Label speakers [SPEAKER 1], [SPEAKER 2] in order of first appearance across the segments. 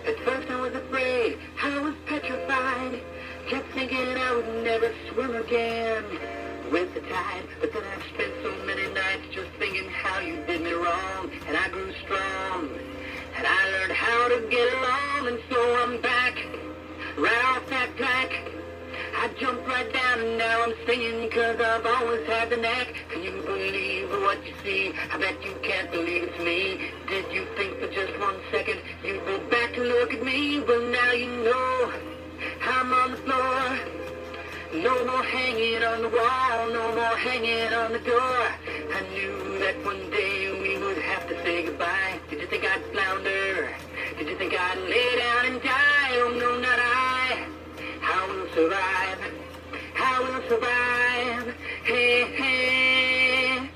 [SPEAKER 1] At first I was afraid, I was petrified. Kept thinking I would never swim again with the tide. But then I've spent so many nights just thinking how you did me wrong. And I grew strong, and I learned how to get along. And so I'm back, right off that track. I jumped right down and now I'm singing, 'cause I've always had the knack. Can you believe what you see? I bet you can't believe it's me. Did you think for just 1 second you'd go back to look at me? Well, now you know I'm on the floor. No more hanging on the wall, no more hanging on the door. I knew that one day we would have to say goodbye. Did you think I'd flounder? Did you think I'd lay down and die? Oh no, not I. I will survive. I will survive. Hey, hey.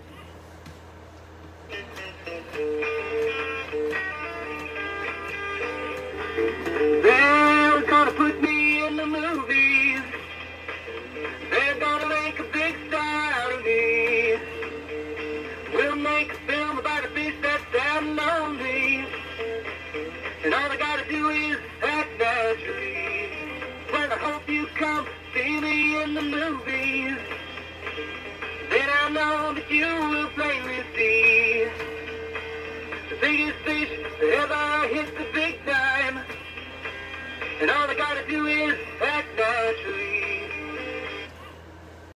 [SPEAKER 1] They're gonna put me in the movies. They're gonna make a big star out of me. We'll make a film about a fish that's down lonely. And all I gotta do is act naturally. Well, I hope you come see me in the movies. Then I know that you will plainly see the biggest fish that ever hit the big time. And all I gotta do is